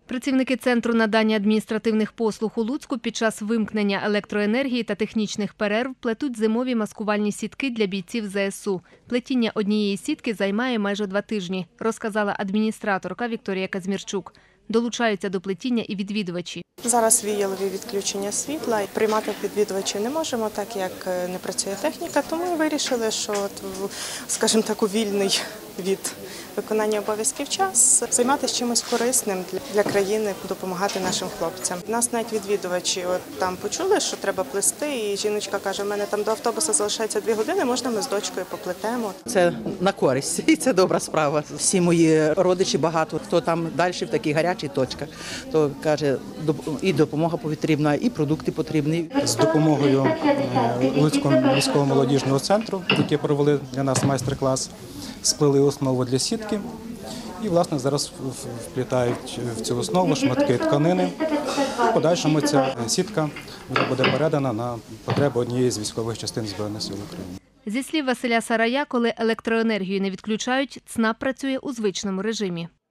Працівники Центру надання адміністративних послуг у Луцьку під час вимкнення електроенергії та технічних перерв плетуть зимові маскувальні сітки для бійців ЗСУ. Плетіння однієї сітки займає майже 2 тижні, розказала адміністраторка Вікторія Казмірчук. Долучаються до плетіння і відвідувачі. Зараз віялові відключення світла. Приймати відвідувачів не можемо, так як не працює техніка, тому ми вирішили, що, скажімо так, у вільний від виконання обов'язків час займатися чимось корисним для країни, допомагати нашим хлопцям. Нас навіть відвідувачі там почули, що треба плести, і жіночка каже, у мене там до автобуса залишається 2 години, можна ми з дочкою поплетемо. Це на користь і це добра справа. Всі мої родичі багато, хто там далі в такій гарячій точках, то каже, і допомога потрібна, і продукти потрібні. З допомогою Луцького міського молодіжного центру, які провели для нас майстер-клас, сплели основу для сітки і, власне, зараз вплітають в цю основу шматки тканини. В подальшому ця сітка вже буде передана на потреби однієї з військових частин Збройних сил України. Зі слів Василя Сарая, коли електроенергію не відключають, ЦНАП працює у звичному режимі.